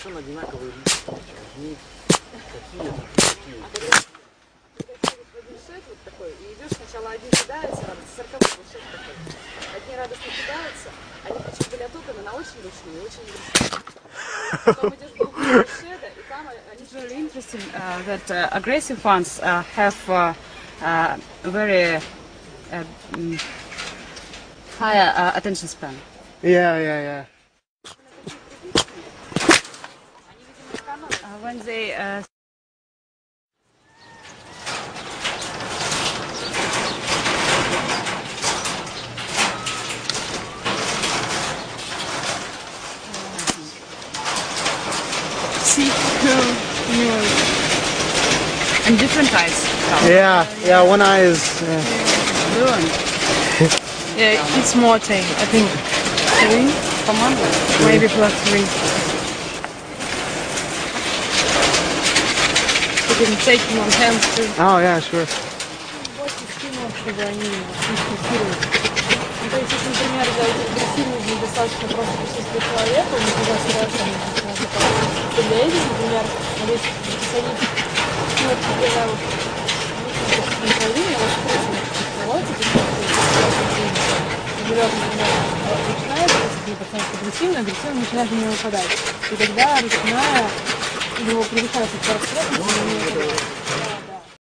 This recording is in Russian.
совершенно одинаковые люди. Такие. Вот такой, и идешь, сначала один кидается, 40-й шаг такой. Одни радостно кидаются, они причем были отуплены на очень ручные, очень агрессивные. Потом идешь в другую шеда, и там они... It's very interesting that aggressive ones have very high attention span. Yeah. When they and different eyes. Yeah, one eye is... Blue and Yeah, it's more tame. I think 3, maybe plus 3. You can take them on hands too. Oh, yeah, sure. Чтобы они инспектировали. Ну, то есть, если, например, для этих агрессивных недостаточно просто присутствие человека, у них уже ситуация, то для этих, например, если посадить кнопку для контролирования, очень трудно становится, начинает, если пациент агрессивно начинает на него нападать. И тогда ручная его превышается 40 лет,